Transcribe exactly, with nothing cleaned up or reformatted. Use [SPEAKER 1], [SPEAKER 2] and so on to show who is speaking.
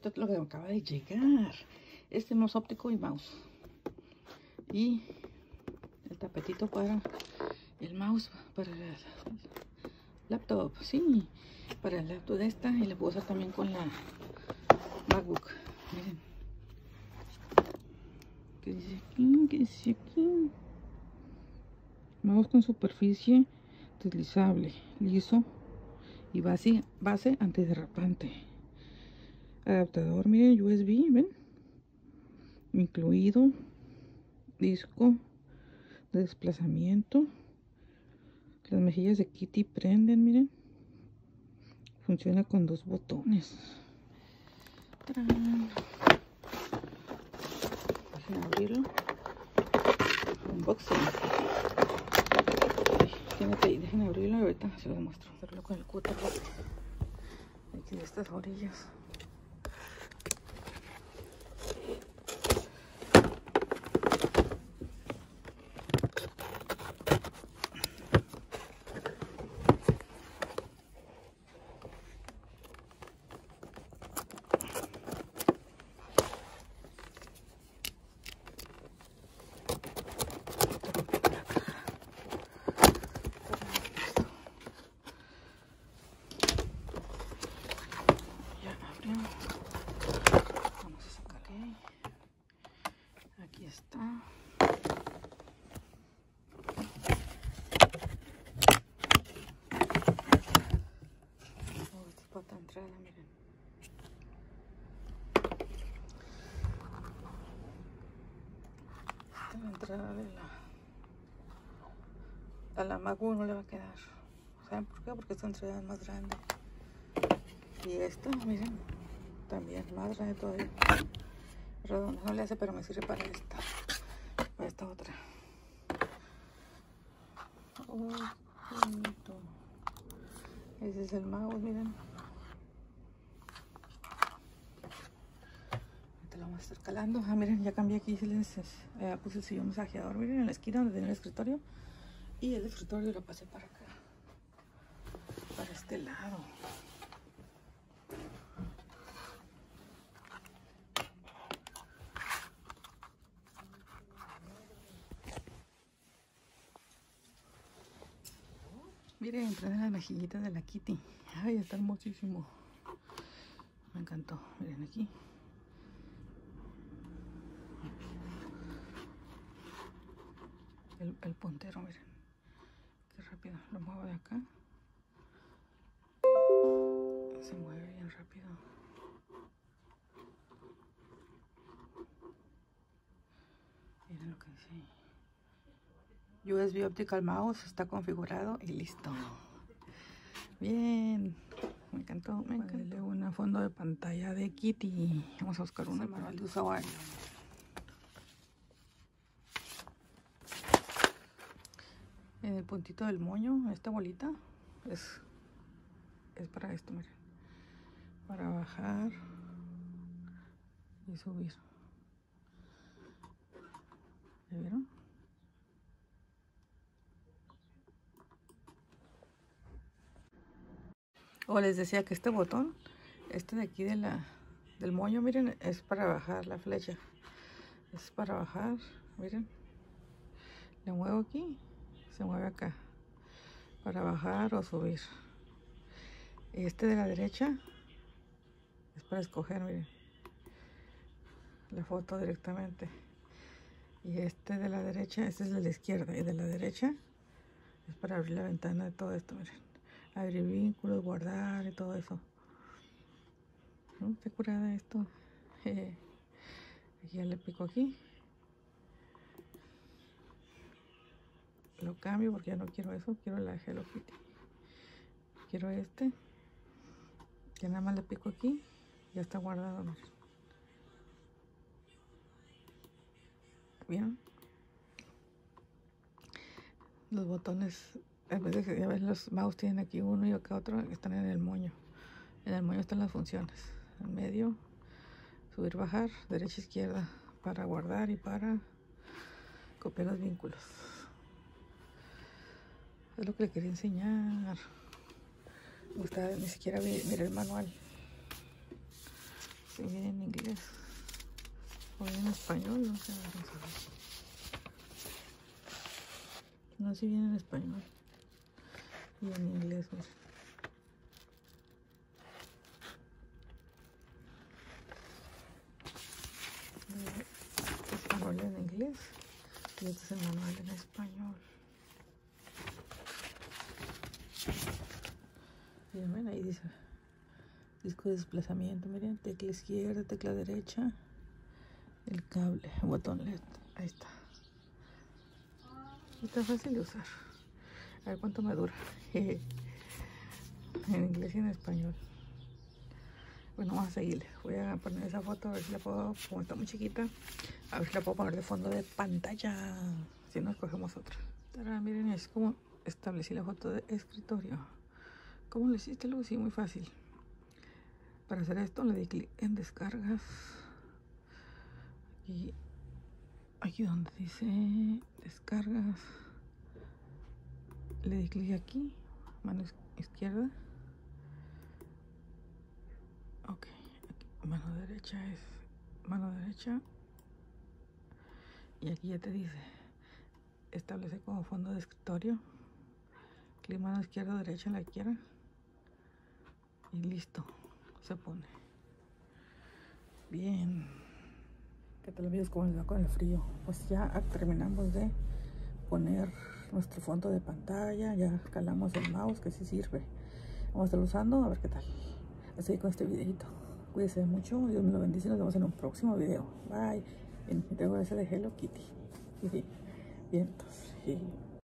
[SPEAKER 1] esto es lo que me acaba de llegar. Este mouse óptico y mouse. Y el tapetito para el mouse, para el laptop, sí, para el laptop de esta. Y le puedo usar también con la MacBook. Miren. ¿Qué dice aquí? ¿Qué dice aquí? Mouse con superficie deslizable, liso y base, base antiderrapante. Adaptador, miren, U S B, ¿ven? Incluido. Disco de desplazamiento. Las mejillas de Kitty prenden, miren. Funciona con dos botones. ¡Tarán! Dejen abrirlo. Unboxing. Ay, dejen abrirlo y ahorita se los muestro. Hacerlo con el cúter. Aquí de estas orillas. Vamos a sacarle. Aquí está. Oh, esta es pata entrada, miren. Esta es la entrada de la a la MacBook, no le va a quedar. ¿Saben por qué? Porque esta entrada es más grande. Y esta, miren, también más grande todavía. Redonda, no le hace, pero me sirve para esta. Para esta otra. Oh, qué bonito. Ese es el mouse, miren. Te lo vamos a estar calando. Ah, miren, ya cambié aquí. Eh, puse el sillón masajeador, miren, en la esquina donde tenía el escritorio. Y el escritorio lo pasé para acá. Para este lado. Miren, traen las mejillitas de la Kitty. Ay, está hermosísimo. Me encantó. Miren aquí. El, el puntero, miren. Qué rápido. Lo muevo de acá. Se mueve bien rápido. Miren lo que dice ahí. U S B Optical Mouse está configurado y listo. Bien. Me encantó, me encantó. Un fondo de pantalla de Kitty. Vamos a buscar un manual de usuario. En el puntito del moño, esta bolita es, es para esto, miren. Para bajar y subir. ¿Ya vieron? O les decía que este botón, este de aquí de la, del moño, miren, es para bajar la flecha. Es para bajar, miren. Le muevo aquí, se mueve acá. Para bajar o subir. Este de la derecha es para escoger, miren, la foto directamente. Y este de la derecha, este es de la izquierda. Y de la derecha es para abrir la ventana de todo esto, miren. Abrir vínculos, guardar y todo eso. ¿No? Está curada esto. Eh, aquí ya le pico aquí. Lo cambio porque ya no quiero eso. Quiero la Hello Kitty. Quiero este. Que nada más le pico aquí. Ya está guardado, miren. ¿Vieron? Los botones, a veces ya ves, los mouse tienen aquí uno y acá otro, están en el moño. En el moño están las funciones. En medio, subir, bajar, derecha, izquierda, para guardar y para copiar los vínculos. Es lo que le quería enseñar. Ustedes ni siquiera miré el manual. si viene en inglés o viene en español, no sé, vamos a ver. No sé si viene en español y en inglés, miren. Este es el manual en inglés y este es el manual en español. Bien, ven, ahí dice disco de desplazamiento, miren, tecla izquierda, tecla derecha, el cable, botón L E D, ahí está. Está fácil de usar. A ver cuánto me dura. En inglés y en español. Bueno, vamos a seguirle. Voy a poner esa foto a ver si la puedo, como está muy chiquita, a ver si la puedo poner de fondo de pantalla. Si no, escogemos otra. Tarán, miren, es como establecí la foto de escritorio. ¿Cómo lo hiciste, Lucy? Sí, muy fácil. Para hacer esto le di clic en descargas. Y aquí donde dice descargas, le di clic aquí, mano izquierda. Ok, aquí, mano derecha es mano derecha. Y aquí ya te dice establece como fondo de escritorio. Clic mano izquierda, derecha, la quiera. Y listo, se pone. Bien. ¿Qué tal, amigos? ¿Cómo les va con el frío? Pues ya terminamos de poner nuestro fondo de pantalla. Ya calamos el mouse, que sí sirve. Vamos a estar usando, a ver qué tal. Estoy con este videito. Cuídense mucho, Dios me lo bendice. Nos vemos en un próximo video. Bye. Bien, y tengo ese de Hello Kitty. Y sí, bien, entonces, sí.